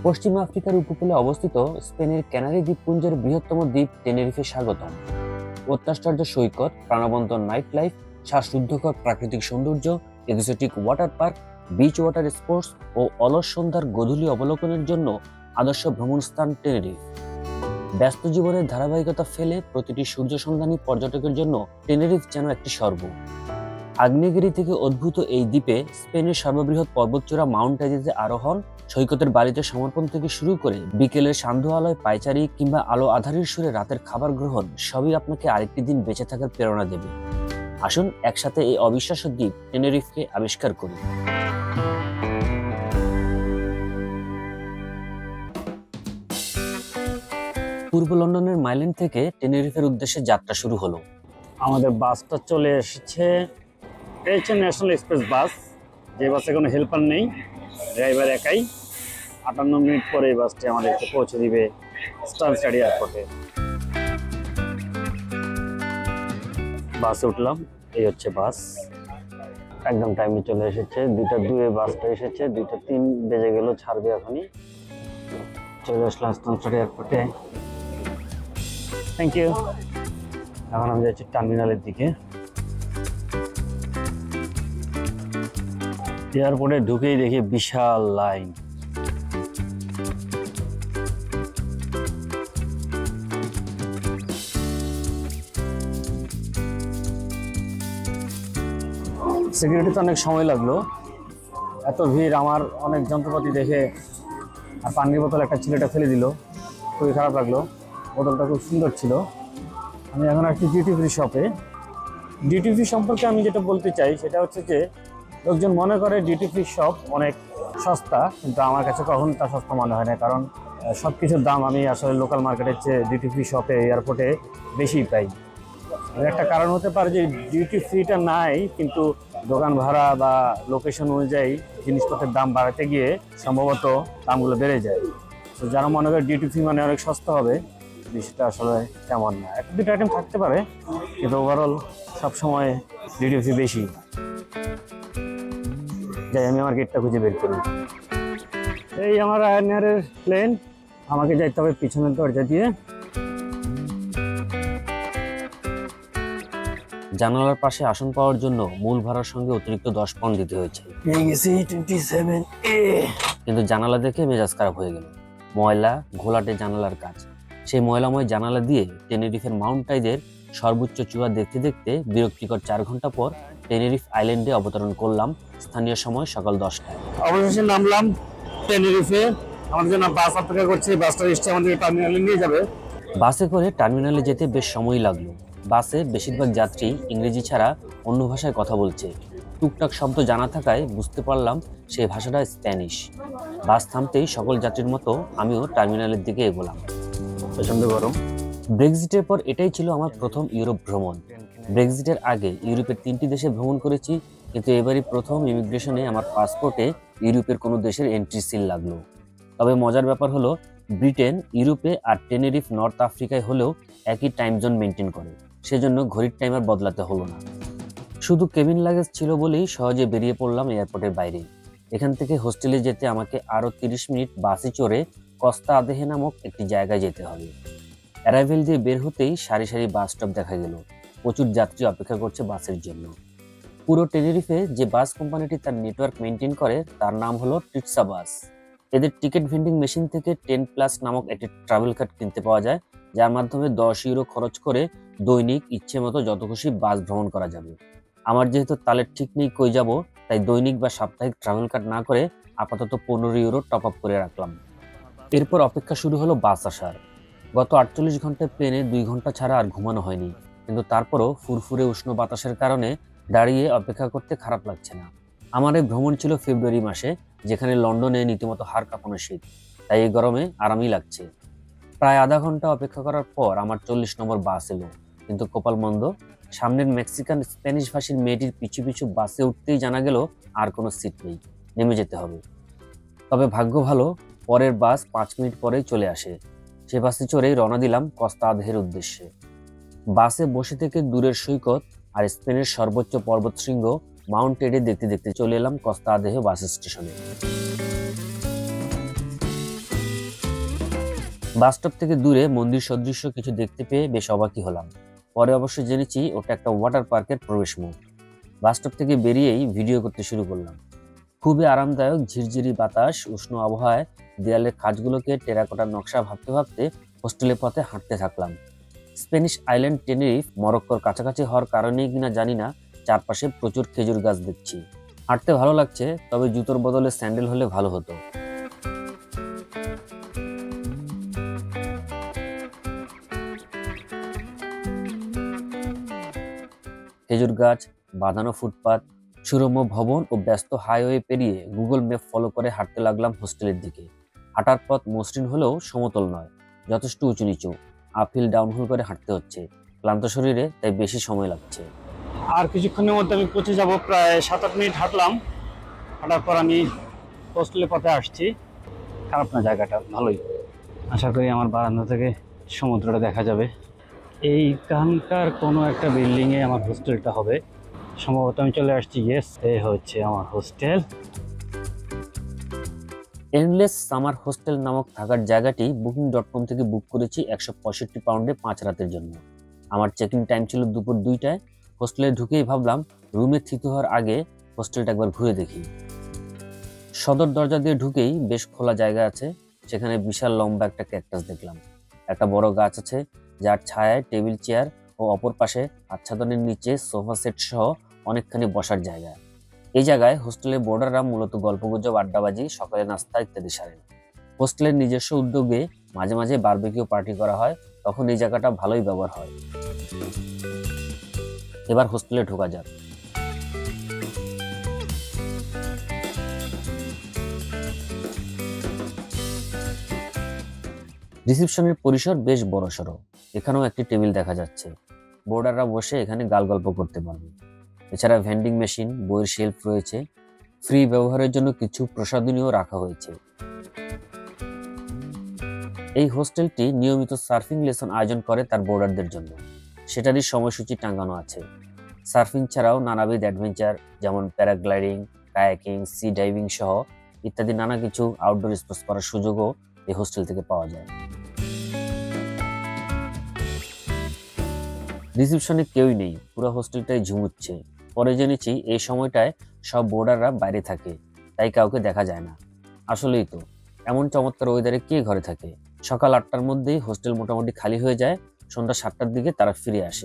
পশ্চিম আফ্রিকার উপকূলে অবস্থিত স্পেনের ক্যানারি দ্বীপপুঞ্জের বৃহত্তম দ্বীপ টেনেরিফে স্বাগতম। অত্যাশ্চর্য সৈকত, প্রাণবন্ত নাইট লাইফ, শ্বাসরুদ্ধকর প্রাকৃতিক সৌন্দর্য, exotic water park, beach water sports ও অলস সন্ধ্যার গোধূলি অবলোকনের জন্য আদর্শ ভ্রমণস্থান টেনেরিফ। ব্যস্ত জীবনের ধারাবাহিকতা ফেলে প্রতিটি সূর্য সন্ধানী পর্যটকের জন্য টেনেরিফ যেন একটি স্বর্গ। আগ্নেয়গিরি থেকে উদ্ভূত এই দ্বীপে স্পেনের সর্ববৃহৎ পর্বতচূড়া মাউন্ট এজেজে আরোহণ, সৈকতের বাড়িতে সমর্পণ থেকে শুরু করে বিকেলের সান্ধ্য আলোয় পায়চারি কিংবা আলো আঁধারির সুরে রাতের খাবার গ্রহণ সবই আপনাকে আরেকটি দিন বেঁচে থাকার প্রেরণা দেবে। আসুন একসাথে এই অবিশ্বাস্য দ্বীপ টেনেরিফকে আবিষ্কার করি। পূর্ব লন্ডনের মাইল্যান্ড থেকে টেনেরিফের উদ্দেশ্যে যাত্রা শুরু হলো। আমাদের বাসটা চলে এসেছে। এই হচ্ছে ন্যাশনাল এক্সপ্রেস বাস, যে বাসে কোনো হেল্পার নেই, ড্রাইভার একাই। 58 মিনিট পরে এই বাসটি আমাদেরকে পৌঁছে দিবে স্টানস্টাড এয়ারপোর্টে। বাসে উঠলাম, এই হচ্ছে বাস, একদম টাইমে চলে এসেছে। 2:02 বাসটা এসেছে, 2:03 বেজে গেল, ছাড়বে এখনই। চলে আসলাম স্টানস্টাড এয়ারপোর্টে। Thank you. এখন আমি যাচ্ছি টার্মিনালের দিকে। এয়ারপোর্টে ঢুকেই দেখি বিশাল লাইন। সিকিউরিটিতে অনেক সময় লাগলো, এত ভিড়। আমার অনেক যন্ত্রপাতি দেখে আর পানির বোতল একটা ছেলেটা ফেলে দিল, খুবই খারাপ লাগলো। বোতলটা খুব সুন্দর ছিল। আমি এখন আসছি ডিউটি ফ্রি শপে। ডিউটি ফ্রি সম্পর্কে আমি যেটা বলতে চাই সেটা হচ্ছে যে, লোকজন মনে করে ডিউটি ফ্রি শপ অনেক সস্তা, কিন্তু আমার কাছে কখনো তা সস্তা মনে হয় না। কারণ সব কিছুর দাম আমি আসলে লোকাল মার্কেটের চেয়ে ডিউটি ফ্রি শপে এয়ারপোর্টে বেশি পাই। একটা কারণ হতে পারে যে ডিউটি ফ্রিটা নাই, কিন্তু দোকান ভাড়া বা লোকেশন অনুযায়ী জিনিসপত্রের দাম বাড়াতে গিয়ে সম্ভবত দামগুলো বেড়ে যায়। তো যারা মনে করে ডিউটি ফ্রি মানে অনেক সস্তা হবে, বিষয়টা আসলে তেমন না। একটা দুটো আইটেম থাকতে পারে, কিন্তু ওভারঅল সবসময় ডিউটি ফ্রি বেশি। যাই, আমি আমার গেটটা খুঁজে বের করি। এই আমার রায়ানএয়ারের প্লেন, আমাকে যাইতে হবে পিছনের দরজা দিয়ে। জানালার পাশে আসন পাওয়ার জন্য মূল ভাড়ার সঙ্গে অতিরিক্ত 10 পাউন্ড দিতে হয়েছে। কিন্তু জানালা দেখে মেজাজ খারাপ হয়ে গেল। ময়লা ঘোলাটে জানালার কাজ। সেই ময়লাময় জানালা দিয়ে টেনেরিফের মাউন্ট টাইজের সর্বোচ্চ চূড়া দেখতে দেখতে বিরক্তিকর 4 ঘন্টা পর টেনেরিফ আইল্যান্ডে অবতরণ করলাম স্থানীয় সময় সকাল 10টায়। অবশেষে নামলাম টেনেরিফে। আমাদের জন্য বাস অপেক্ষা করছে, বাসটা এসে আমাদের টার্মিনালে নিয়ে যাবে। বাসে করে টার্মিনালে যেতে বেশ সময় লাগলো। বাসে বেশিরভাগ যাত্রী ইংরেজি ছাড়া অন্য ভাষায় কথা বলছে। টুকটাক শব্দ জানা থাকায় বুঝতে পারলাম সেই ভাষাটা স্প্যানিশ। বাস থামতেই সকল যাত্রীর মতো আমিও টার্মিনালের দিকে এগোলাম। প্রচন্ড গরম। ব্রেক্সিটের পর এটাই ছিল আমার প্রথম ইউরোপ ভ্রমণ। ব্রেক্সিটের আগে ইউরোপের 3টি দেশে ভ্রমণ করেছি, কিন্তু এবারই প্রথম ইমিগ্রেশনে আমার পাসপোর্টে ইউরোপের কোনো দেশের এন্ট্রি সিল লাগলো। তবে মজার ব্যাপার হলো, ব্রিটেন ইউরোপে আর টেনেরিফ নর্থ আফ্রিকায় হলেও একই টাইম জোন মেনটেন করে, সেজন্য ঘড়ির টাইমার বদলাতে হলো না। শুধু কেবিন লাগেজ ছিল বলেই সহজে বেরিয়ে পড়লাম এয়ারপোর্টের বাইরে। এখান থেকে হোস্টেলে যেতে আমাকে আরও 30 মিনিট বাসে চড়ে কস্তা আদেহে নামক একটি জায়গায় যেতে হবে। অ্যারাইভেল দিয়ে বের হতেই সারি সারি বাস স্টপ দেখা গেল। প্রচুর যাত্রী অপেক্ষা করছে বাসের জন্য। পুরো টেনেরিফে যে বাস কোম্পানিটি তার নেটওয়ার্ক মেনটেন করে তার নাম হলো টিটসা বাস। এদের টিকিট ভেন্ডিং মেশিন থেকে 10+ নামক একটি ট্রাভেল কার্ড কিনতে পাওয়া যায়, যার মাধ্যমে 10 ইউরো খরচ করে দৈনিক ইচ্ছে মতো যত খুশি বাস ভ্রমণ করা যাবে। আমার যেহেতু তালের ঠিক নেই কই যাব, তাই দৈনিক বা সাপ্তাহিক ট্রাভেল কার্ড না করে আপাতত 15 ইউরো টপ আপ করে রাখলাম। এরপর অপেক্ষা শুরু হলো বাস আসার। গত 48 ঘন্টায় প্লেনে 2 ঘন্টা ছাড়া আর ঘুমানো হয়নি, কিন্তু তারপরও ফুরফুরে উষ্ণ বাতাসের কারণে দাঁড়িয়ে অপেক্ষা করতে খারাপ লাগছে না। আমার এই ভ্রমণ ছিল ফেব্রুয়ারি মাসে, যেখানে লন্ডনে রীতিমতো হাড় কাঁপানো শীত, তাই এই গরমে আরামই লাগছে। প্রায় আধা ঘন্টা অপেক্ষা করার পর আমার 40 নম্বর বাস এলো, কিন্তু কপাল মন্দ, সামনের মেক্সিকান স্প্যানিশ ভাষীর মেয়েটির পিছু পিছু বাসে উঠতেই জানা গেল আর কোনো সিট নেই, নেমে যেতে হবে। তবে ভাগ্য ভালো, পরের বাস 5 মিনিট পরেই চলে আসে। সে বাসে চড়েই রওনা দিলাম কস্তা আদেহের উদ্দেশ্যে। বাসে বসে থেকে দূরের সৈকত আর স্পেনের সর্বোচ্চ পর্বতশৃঙ্গ মাউন্ট টেডে দেখতে দেখতে চলে এলাম কস্তা আদেহে বাস স্টেশনে। বাসস্টপ থেকে দূরে মন্দির সদৃশ্য কিছু দেখতে পেয়ে বেশ অবাকই হলাম। পরে অবশ্য জেনেছি ওটা একটা ওয়াটার পার্কের প্রবেশ মুখ। বাসস্টপ থেকে বেরিয়েই ভিডিও করতে শুরু করলাম। খুবই আরামদায়ক ঝিরঝিরি বাতাস, উষ্ণ আবহাওয়ায় দেয়ালের কাজগুলোকে টেরাকোটার নকশা ভাবতে ভাবতে হোস্টেলের পথে হাঁটতে থাকলাম। স্প্যানিশ আইল্যান্ড টেনেরিফ মরক্কোর কাছাকাছি হওয়ার কারণেই কিনা জানি না চারপাশে প্রচুর খেজুর গাছ দেখছি। হাঁটতে ভালো লাগছে, তবে জুতোর বদলে স্যান্ডেল হলে ভালো হতো। খেজুর গাছ, বাঁধানো ফুটপাত, সুরম্য ভবন ও ব্যস্ত হাইওয়ে পেরিয়ে গুগল ম্যাপ ফলো করে হাঁটতে লাগলাম হোস্টেলের দিকে। হাঁটার পথ মসৃণ হলেও সমতল নয়, যথেষ্ট উঁচু নিচু, আপহিল ডাউনহিল করে হাঁটতে হচ্ছে। ক্লান্ত শরীরে তাই বেশি সময় লাগছে। আর কিছুক্ষণের মধ্যে আমি পৌঁছে যাব। প্রায় 7-8 মিনিট হাঁটলাম। হাঁটার পর আমি হোস্টেলের পথে আসছি। খারাপ না, জায়গাটা ভালোই। আশা করি আমার বারান্দা থেকে সমুদ্রটা দেখা যাবে। এইখানকার কোনো একটা বিল্ডিংয়ে আমার হোস্টেলটা হবে সম্ভবত। আমি চলে আসছি। ইয়েস, এই হচ্ছে আমার হোস্টেল। এন্ডলেস সামার হোস্টেল নামক থাকার জায়গাটি booking.com থেকে বুক করেছি 165 পাউন্ডে 5 রাতের জন্য। আমার চেক ইন টাইম ছিল দুপুর 2টায়। হোস্টেলে ঢুকেই ভাবলাম রুমে থিত হওয়ার আগে হোস্টেলটা একবার ঘুরে দেখি। সদর দরজা দিয়ে ঢুকেই বেশ খোলা জায়গা আছে। সেখানে বিশাল লম্বা একটা ক্যাকটাস দেখলাম। একটা বড় গাছ আছে যার ছায়ায় টেবিল চেয়ার ও অপর পাশে আচ্ছাদনের নিচে সোফা সেট সহ অনেকখানি বসার জায়গা। এই জায়গায় হোস্টেলের বোর্ডাররা মূলত গল্পগুজব, আড্ডাবাজি, সকালে নাস্তা ইত্যাদি সারেন। হোস্টেলের নিজস্ব উদ্যোগে মাঝে মাঝে বারবিকিউ পার্টি করা হয়, তখন এই জায়গাটা ভালোই ব্যবহার হয়। এবার হোস্টেলে ঢোকা যাক। রিসেপশনের পরিসর বেশ বড়সড়। এখানেও একটি টেবিল দেখা যাচ্ছে। বোর্ডাররা বসে এখানে গালগল্প করতে পারবে। এছাড়া ভেন্ডিং মেশিন, বইয়ের শেলফ রয়েছে। ফ্রি ব্যবহারের জন্য কিছু প্রসাধনীও রাখা হয়েছে। এই হোস্টেলটি নিয়মিত সার্ফিং লেসন আয়োজন করে তার বোর্ডারদের জন্য। সেটারই সময়সূচি টাঙানো আছে। সার্ফিং ছাড়াও নানাবিধ অ্যাডভেঞ্চার যেমন প্যারাগ্লাইডিং, কায়াকিং, সি ডাইভিং সহ ইত্যাদি নানা কিছু আউটডোর স্পোর্টস করার সুযোগও এই হোস্টেল থেকে পাওয়া যায়। রিসেপশনে কেউই নেই, পুরো হোস্টেলটাই ঝুমুচ্ছে। পরে জেনেছি এই সময়টায় সব বোর্ডাররা বাইরে থাকে, তাই কাউকে দেখা যায় না। আসলেই তো, এমন চমৎকার ওয়েদারে কে ঘরে থাকে? সকাল 8টার মধ্যেই হোস্টেল মোটামুটি খালি হয়ে যায়। সন্ধ্যা 7টার দিকে তারা ফিরে আসে।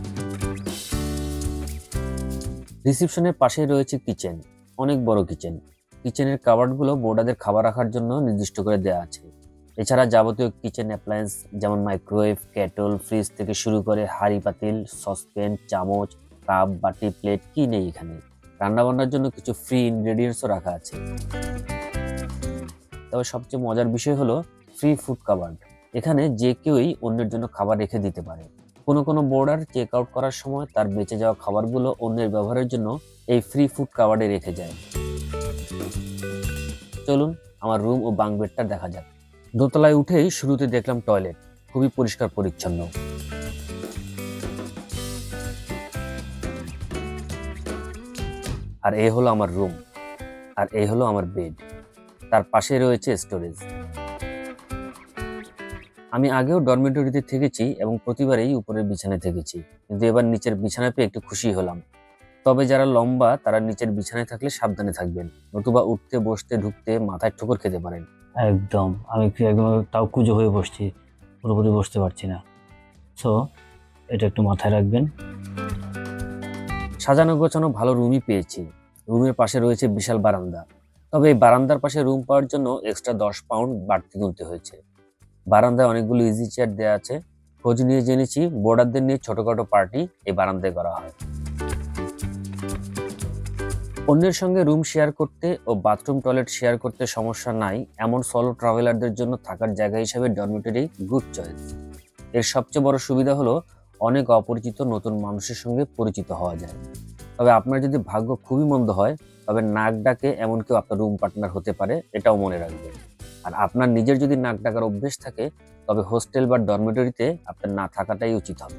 রিসেপশনের পাশেই রয়েছে কিচেন, অনেক বড় কিচেন। কিচেনের কাবার্ডগুলো বোর্ডারদের খাবার রাখার জন্য নির্দিষ্ট করে দেওয়া আছে। এছাড়া যাবতীয় কিচেন অ্যাপ্লায়েন্স যেমন মাইক্রোওয়েভ, কেটল, ফ্রিজ থেকে শুরু করে হাঁড়ি পাতিল, সসপ্যান, চামচ, কাপ, বাটি, প্লেট কি নেই এখানে। রান্নাবান্নার জন্য কিছু ফ্রি ইনগ্রেডিয়েন্টসও রাখা আছে। তবে সবচেয়ে মজার বিষয় হলো ফ্রি ফুড কাবার্ড। এখানে যে কেউই অন্যের জন্য খাবার রেখে দিতে পারে। কোনো কোনো বোর্ডার চেক আউট করার সময় তার বেঁচে যাওয়া খাবারগুলো অন্যের ব্যবহারের জন্য এই ফ্রি ফুড কাবার্ডে রেখে যায়। চলুন আমার রুম ও বাঙ্ক বেডটা দেখা যাক। দোতলায় উঠেই শুরুতে দেখলাম টয়লেট, খুবই পরিষ্কার পরিচ্ছন্ন। আর এই হলো আমার রুম, আর এই হলো আমার বেড। তার পাশে রয়েছে স্টোরেজ। আমি আগেও ডরমিটরিতে থেকেছি এবং প্রতিবারেই উপরের বিছানায় থেকেছি, কিন্তু এবার নিচের বিছানায় পেয়ে একটু খুশি হলাম। তবে যারা লম্বা তারা নিচের বিছানায় থাকলে সাবধানে থাকবেন, নতুবা উঠতে বসতে ঢুকতে মাথায় ঠোকর খেতে পারেন। একদম, আমি একদম তাও কুজো হয়ে বসছি, পুরোপুরি বসতে পারছি না। সো এটা একটু মাথায় রাখবেন। সাজানো গোছানো ভালো রুমই পেয়েছি। রুমের পাশে রয়েছে বিশাল বারান্দা। তবে এই বারান্দার পাশে রুম পাওয়ার জন্য এক্সট্রা 10 পাউন্ড বাড়তি তুলতে হয়েছে। বারান্দায় অনেকগুলো ইজি চেয়ার দেওয়া আছে। খোঁজ নিয়ে জেনেছি বোর্ডারদের নিয়ে ছোটখাটো পার্টি এই বারান্দায় করা হয়। অন্যের সঙ্গে রুম শেয়ার করতে ও বাথরুম টয়লেট শেয়ার করতে সমস্যা নাই এমন সলো ট্রাভেলারদের জন্য থাকার জায়গা হিসেবে ডরমিটরি গুড চয়েস। এর সবচেয়ে বড় সুবিধা হলো অনেক অপরিচিত নতুন মানুষের সঙ্গে পরিচিত হওয়া যায়। তবে আপনার যদি ভাগ্য খুবই মন্দ হয় তবে নাক ডাকে এমন কেউ আপনার রুম পার্টনার হতে পারে, এটাও মনে রাখবেন। আর আপনার নিজের যদি নাক ডাকার অভ্যেস থাকে তবে হোস্টেল বা ডরমিটরিতে আপনার না থাকাটাই উচিত হবে।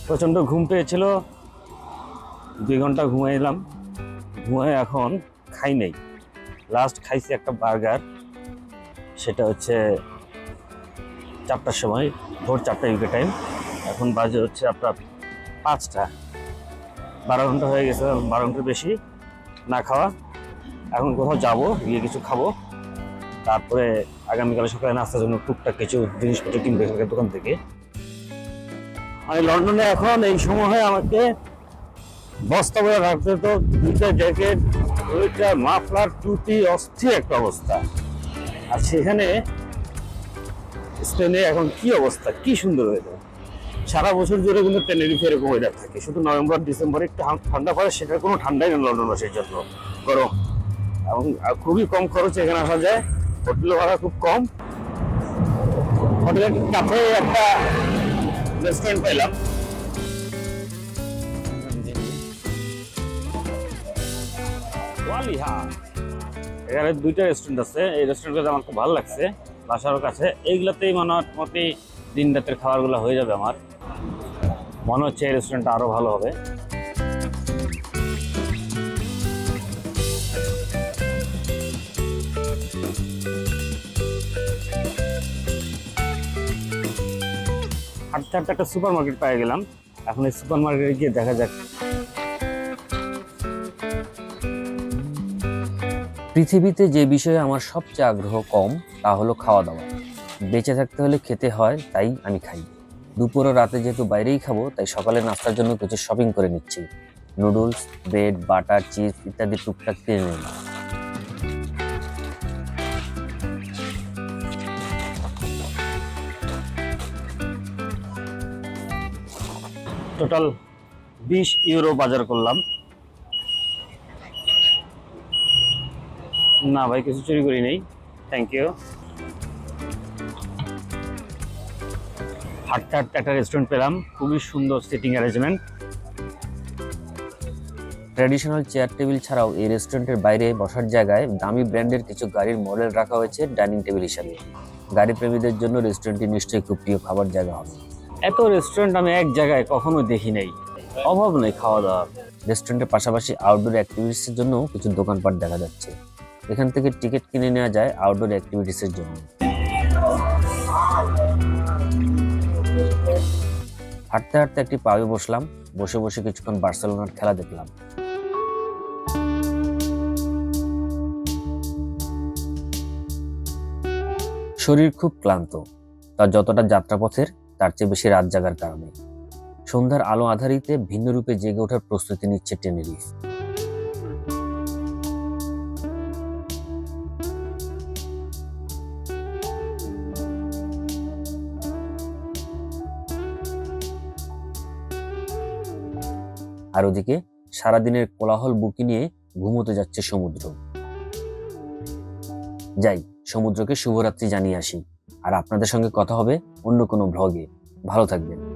প্রচণ্ড ঘুম পেয়েছিল, 2 ঘন্টা ঘুমাইলাম। ঘুমায় এখন খাই নাই। লাস্ট খাইছি একটা বার্গার, সেটা হচ্ছে 4টার সময়, ভোর 4টা ইউকে টাইম। এখন বাজে হচ্ছে আপনার 5টা। 12 ঘন্টা হয়ে গেছে, 12 ঘন্টার বেশি না খাওয়া। এখন কোথাও যাবো, গিয়ে কিছু খাবো, তারপরে আগামীকাল সকালে নাস্তার জন্য টুকটাক কিছু জিনিসপত্র কিনবো এখানকার দোকান থেকে। আমি লন্ডনে এখন এই সময় আমাকে বস্তা বয়ে রাখতে তো 2টা জ্যাকেট, 2টা মাফলার, টুপি, অস্থির একটা অবস্থা। আর সেখানে স্পেনে এখন কি অবস্থা, কি সুন্দর ওয়েদার। সারা বছর জুড়ে কিন্তু টেনেরিফে এরকম ওয়েদার থাকে, শুধু নভেম্বর ডিসেম্বরে একটু ঠান্ডা পড়ে, সেটার কোনো ঠান্ডাই নেই লন্ডনবাসীর জন্য, গরম। এবং খুবই কম খরচে এখানে আসা যায়, হোটেল ভাড়া খুব কম। হোটেলের কাছে একটা রেস্টুরেন্ট পাইলাম। এখানে 2টা রেস্টুরেন্ট আছে, এই রেস্টুরেন্টগুলো আমার খুব ভালো লাগছে, বাসার কাছে। এইগুলোতেই মোটামুটি দিন রাতের খাবারগুলো হয়ে যাবে। আমার মনে হচ্ছে এই রেস্টুরেন্টটা আরো ভালো হবে। হাঁটতে হাঁটতে একটা সুপার মার্কেট পেয়ে গেলাম। এখন এই সুপার মার্কেটে গিয়ে দেখা যাক। পৃথিবীতে যে বিষয়ে আমার সবচেয়ে আগ্রহ কম তা হলো খাওয়া দাওয়া। বেঁচে থাকতে হলে খেতে হয়, তাই আমি খাই। দুপুর ও রাতে যেহেতু বাইরেই খাবো, তাই সকালে নাস্তার জন্য কিছু শপিং করে নিচ্ছি। নুডলস, ব্রেড, বাটার, চিজ ইত্যাদি টুকটাক কিনে নিলাম। টোটাল 20 ইউরো বাজার করলাম। না ভাই, কিছু চুরি করি নেই, থ্যাংক ইউ। হাঁটতে হাঁটতে একটা রেস্টুরেন্ট পেলাম, খুবই সুন্দর seating arrangement. Traditional chair table ছাড়াও এই রেস্টুরেন্টের বাইরে বসার জায়গায় দামি ব্র্যান্ডের কিছু গাড়ির মডেল রাখা হয়েছে ডাইনিং টেবিল হিসাবে। গাড়ি প্রেমীদের জন্য রেস্টুরেন্টটি নিশ্চয়ই খুব প্রিয় খাবার জায়গা হবে। এত রেস্টুরেন্ট আমি এক জায়গায় কখনো দেখি নাই, অভাব নেই খাওয়া দাওয়ার। রেস্টুরেন্টের পাশাপাশি আউটডোর অ্যাক্টিভিটিসের জন্য কিছু দোকানপাট দেখা যাচ্ছে। এখান থেকে টিকিট কিনে নেওয়া যায় আউটডোর অ্যাক্টিভিটিসের জন্য। হাঁটতে হাঁটতে একটি পাবে বসলাম, বসে বসে কিছুক্ষণ বার্সেলোনার খেলা দেখলাম। শরীর খুব ক্লান্ত, তা যতটা যাত্রাপথের তার চেয়ে বেশি রাত জাগার কারণে। সন্ধ্যার আলো আধারিতে ভিন্ন রূপে জেগে ওঠার প্রস্তুতি নিচ্ছে টেনেরিফ। আর ওদিকে সারাদিনের কোলাহল বুকি নিয়ে ঘুমোতে যাচ্ছে সমুদ্র। যাই, সমুদ্রকে শুভরাত্রি জানিয়ে আসি। আর আপনাদের সঙ্গে কথা হবে অন্য কোনো ভ্লগে। ভালো থাকবেন।